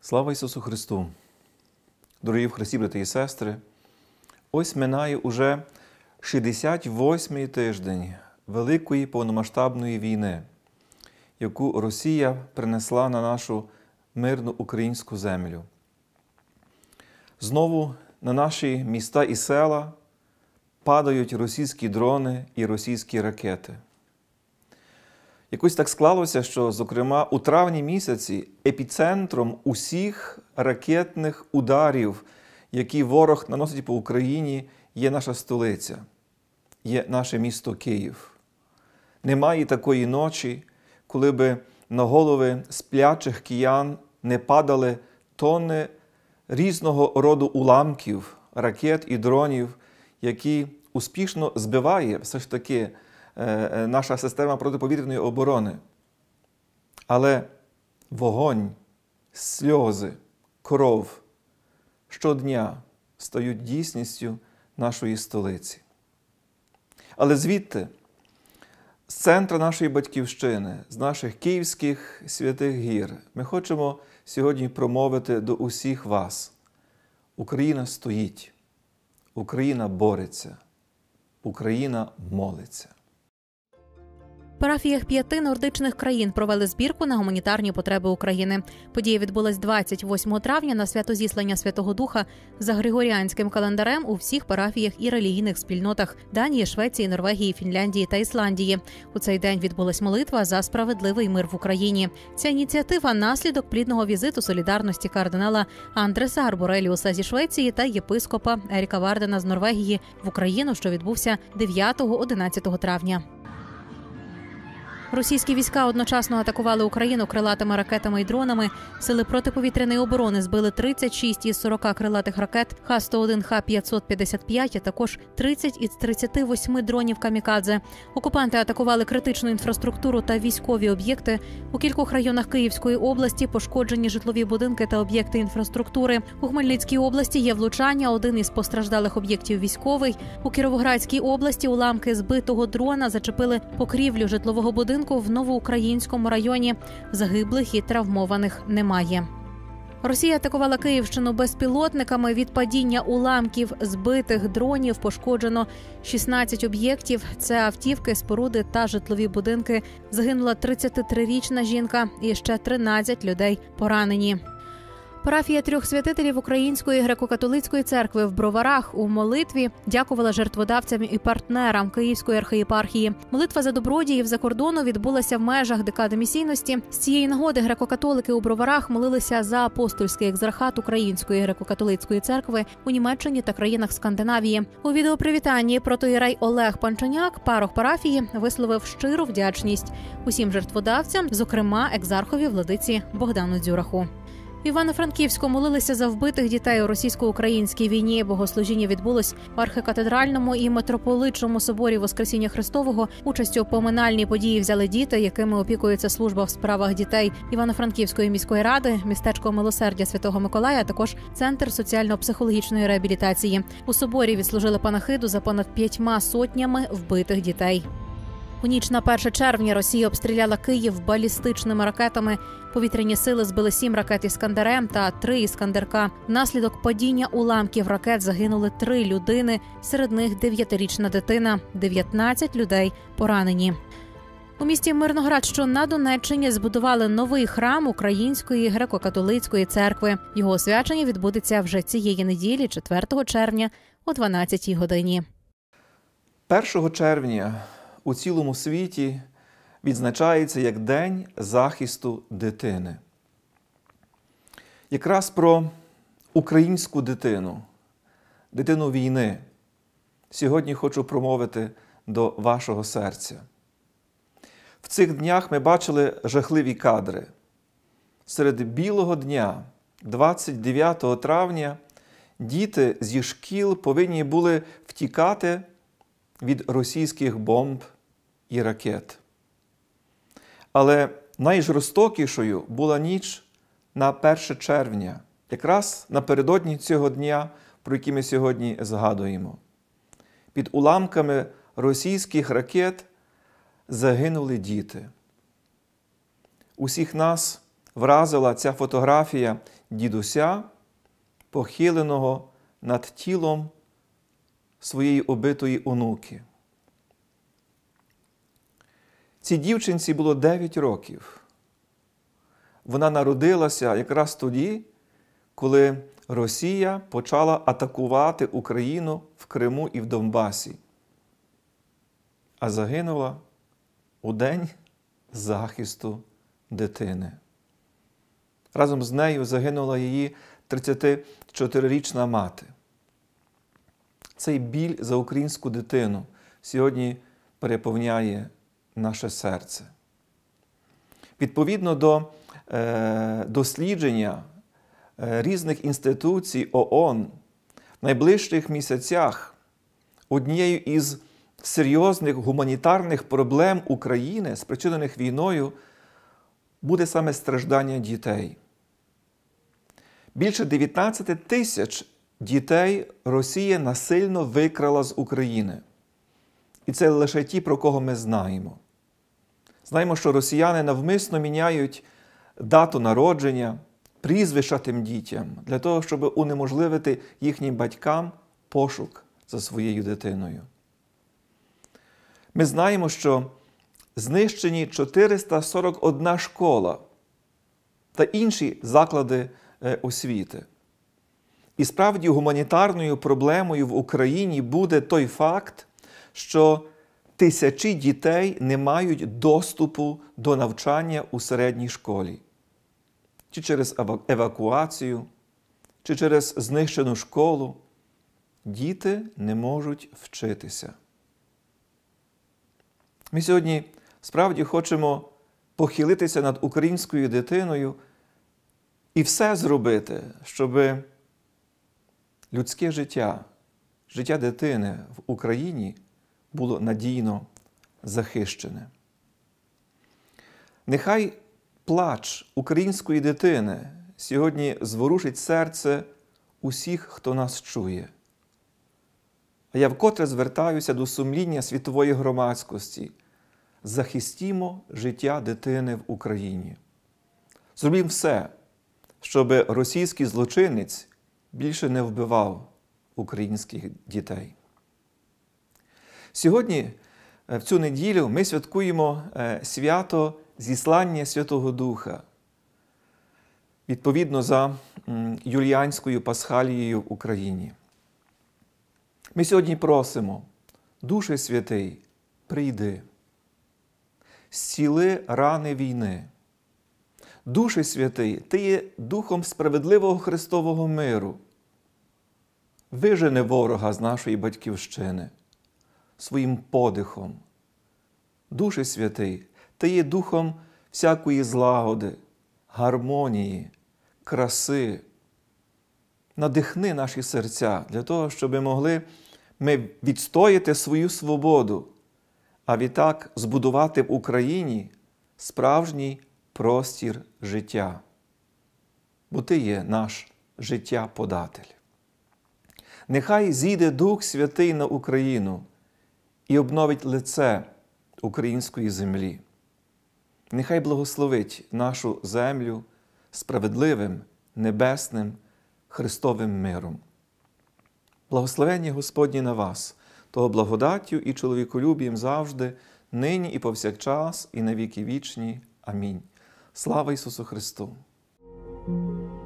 Слава Ісусу Христу! Дорогі в Христі, брати і сестри! Ось минає уже 68-й тиждень великої повномасштабної війни, яку Росія принесла на нашу мирну українську землю. Знову на наші міста і села падають російські дрони і російські ракети. Якось так склалося, що, зокрема, у травні місяці епіцентром усіх ракетних ударів, які ворог наносить по Україні, є наша столиця, є наше місто Київ. Немає такої ночі, коли би на голови сплячих киян не падали тонни різного роду уламків, ракет і дронів, які успішно збиває все ж таки наша система протиповітряної оборони. Але вогонь, сльози, кров щодня стають дійсністю нашої столиці. Але звідти, з центру нашої батьківщини, з наших київських святих гір, ми хочемо сьогодні промовити до усіх вас. Україна стоїть, Україна бореться, Україна молиться. В парафіях 5 нордичних країн провели збірку на гуманітарні потреби України. Подія відбулась 28 травня на свято-зіслання Святого Духа за григоріанським календарем у всіх парафіях і релігійних спільнотах Данії, Швеції, Норвегії, Фінляндії та Ісландії. У цей день відбулась молитва за справедливий мир в Україні. Ця ініціатива – наслідок плідного візиту солідарності кардинала Андреса Арбореліуса зі Швеції та єпископа Еріка Вардена з Норвегії в Україну, що відбувся 9-11 травня. Російські війська одночасно атакували Україну крилатими ракетами і дронами. Сили протиповітряної оборони збили 36 із 40 крилатих ракет Х-101, Х-555, а також 30 із 38 дронів камікадзе. Окупанти атакували критичну інфраструктуру та військові об'єкти. У кількох районах Київської області пошкоджені житлові будинки та об'єкти інфраструктури. У Хмельницькій області є влучання, один із постраждалих об'єктів військовий. У Кіровоградській області уламки збитого дрона зачепили покрівлю житлового будинку в Новоукраїнському районі. Загиблих і травмованих немає. Росія атакувала Київщину безпілотниками. Від падіння уламків збитих дронів пошкоджено 16 об'єктів. Це автівки, споруди та житлові будинки. Загинула 33-річна жінка і ще 13 людей поранені. Парафія 3 святителів Української греко-католицької церкви в Броварах у молитві дякувала жертводавцям і партнерам Київської архієпархії. Молитва за добродіїв за кордону відбулася в межах декади місійності. З цієї нагоди греко-католики у Броварах молилися за апостольський екзархат Української греко-католицької церкви у Німеччині та країнах Скандинавії. У відеопривітанні протоієрей Олег Панчоняк, парох парафії, висловив щиру вдячність усім жертводавцям, зокрема екзархові владиці Богдану Дзюраху. В Івано-Франківську молилися за вбитих дітей у російсько-українській війні. Богослужіння відбулось в архикатедральному і митрополитчому соборі Воскресіння Христового. Участь у поминальній події взяли діти, якими опікується служба в справах дітей Івано-Франківської міської ради, містечко Милосердя Святого Миколая, а також Центр соціально-психологічної реабілітації. У соборі відслужили панахиду за понад 5 сотнями вбитих дітей. У ніч на 1 червня Росія обстріляла Київ балістичними ракетами. Повітряні сили збили 7 ракет «Іскандер-М» та 3 «Іскандер-К». Внаслідок падіння уламків ракет загинули 3 людини, серед них 9-річна дитина, 19 людей поранені. У місті Мирноград, що на Донеччині, збудували новий храм Української греко-католицької церкви. Його освячення відбудеться вже цієї неділі, 4 червня, о 12-й годині. 1 червня у цілому світі відзначається як День захисту дитини. Якраз про українську дитину, дитину війни, сьогодні хочу промовити до вашого серця. В цих днях ми бачили жахливі кадри. Серед білого дня, 29 травня, діти зі шкіл повинні були втікати від російських бомб і ракет. Але найжорстокішою була ніч на 1 червня, якраз напередодні цього дня, про який ми сьогодні згадуємо. Під уламками російських ракет загинули діти. Усіх нас вразила ця фотографія дідуся, похиленого над тілом своєї убитої онуки. Цій дівчинці було 9 років. Вона народилася якраз тоді, коли Росія почала атакувати Україну в Криму і в Донбасі, а загинула у день захисту дитини. Разом з нею загинула її 34-річна мати. Цей біль за українську дитину сьогодні переповняє наше серце. Відповідно до дослідження різних інституцій ООН, в найближчих місяцях однією із серйозних гуманітарних проблем України, спричинених війною, буде саме страждання дітей. Більше 19 тисяч дітей Росія насильно викрала з України. І це лише ті, про кого ми знаємо. Знаємо, що росіяни навмисно міняють дату народження, прізвища тим дітям, для того, щоб унеможливити їхнім батькам пошук за своєю дитиною. Ми знаємо, що знищені 441 школа та інші заклади освіти. І справді гуманітарною проблемою в Україні буде той факт, що тисячі дітей не мають доступу до навчання у середній школі. Чи через евакуацію, чи через знищену школу. Діти не можуть вчитися. Ми сьогодні справді хочемо похилитися над українською дитиною і все зробити, щоб людське життя, життя дитини в Україні було надійно захищене. Нехай плач української дитини сьогодні зворушить серце усіх, хто нас чує. А я вкотре звертаюся до сумління світової громадськості. Захистімо життя дитини в Україні. Зробімо все, щоб російський злочинець більше не вбивав українських дітей. Сьогодні, в цю неділю, ми святкуємо свято зіслання Святого Духа, відповідно за юліанською пасхалією в Україні. Ми сьогодні просимо: Душе Святий, прийди, зціли рани війни. Душе Святий, Ти є Духом справедливого Христового миру. Вижени ворога з нашої Батьківщини своїм подихом. Душе Святий, Ти є Духом всякої злагоди, гармонії, краси. Надихни наші серця для того, щоб могли ми відстояти свою свободу, а відтак збудувати в Україні справжній простір життя. Бо Ти є наш життя-податель. Нехай зійде Дух Святий на Україну і обновить лице української землі. Нехай благословить нашу землю справедливим, небесним, Христовим миром. Благословення Господнє на вас, того благодаттю і чоловіколюбієм завжди, нині і повсякчас, і на віки вічні. Амінь. Слава Ісусу Христу!